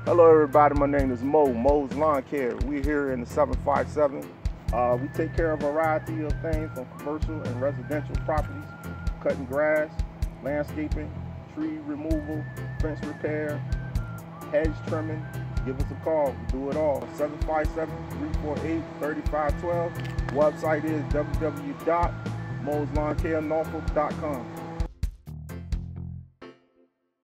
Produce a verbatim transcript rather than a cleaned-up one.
Hello everybody, my name is Mo, Moes Lawn Care. We're here in the seven five seven. Uh, we take care of a variety of things from commercial and residential properties, cutting grass, landscaping, tree removal, fence repair, hedge trimming. Give us a call, we do it all. seven five seven, three four eight, three five one two. Website is w w w dot moes lawn care norfolk dot com.